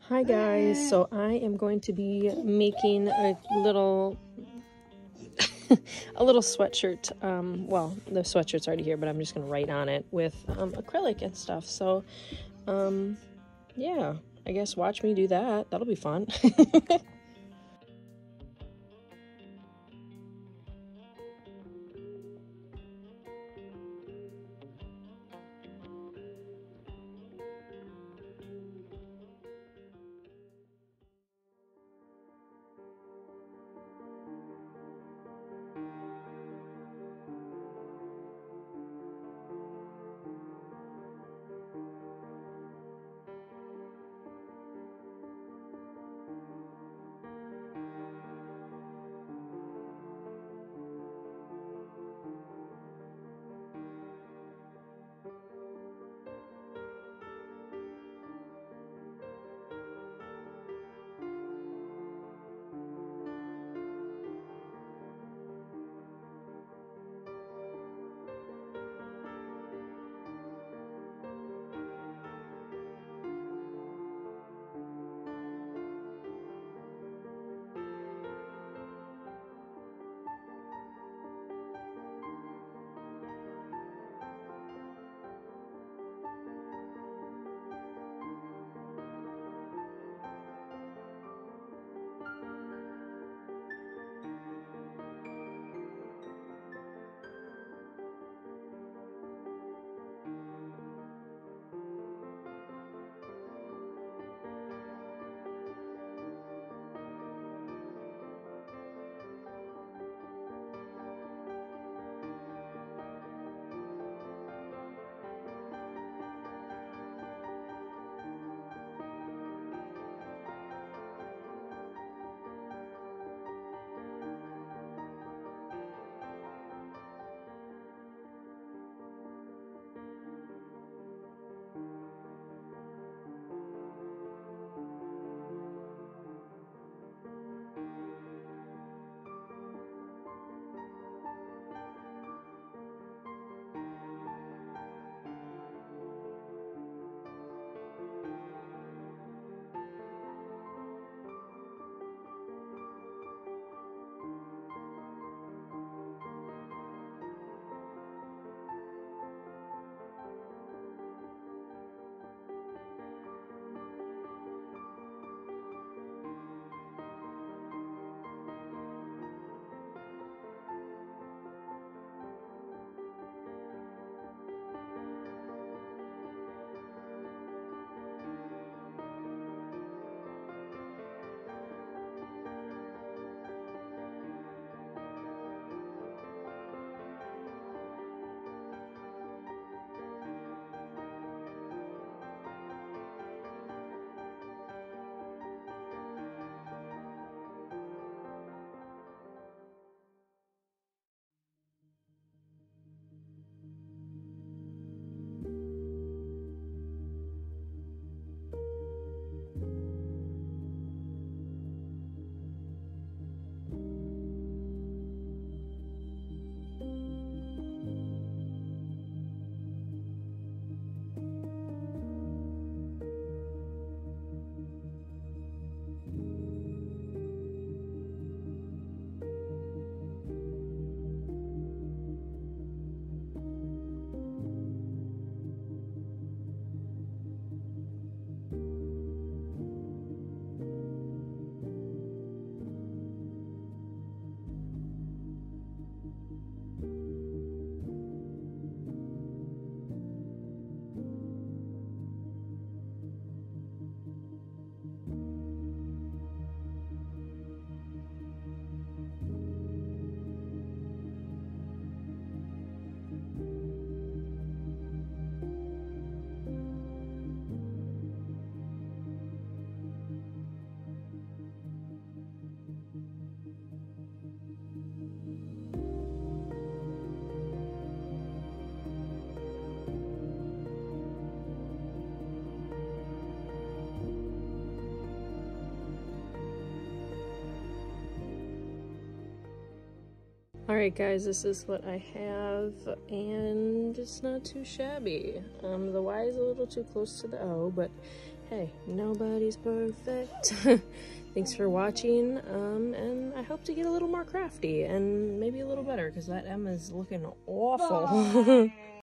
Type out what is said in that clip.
Hi guys, so I am going to be making a little a little sweatshirt. Well, the sweatshirt's already here, but I'm just gonna write on it with acrylic and stuff. So yeah, I guess watch me do that. That'll be fun. Alright guys, this is what I have, and it's not too shabby. The Y is a little too close to the O, but hey, nobody's perfect. Thanks for watching, and I hope to get a little more crafty and maybe a little better, because that M is looking awful.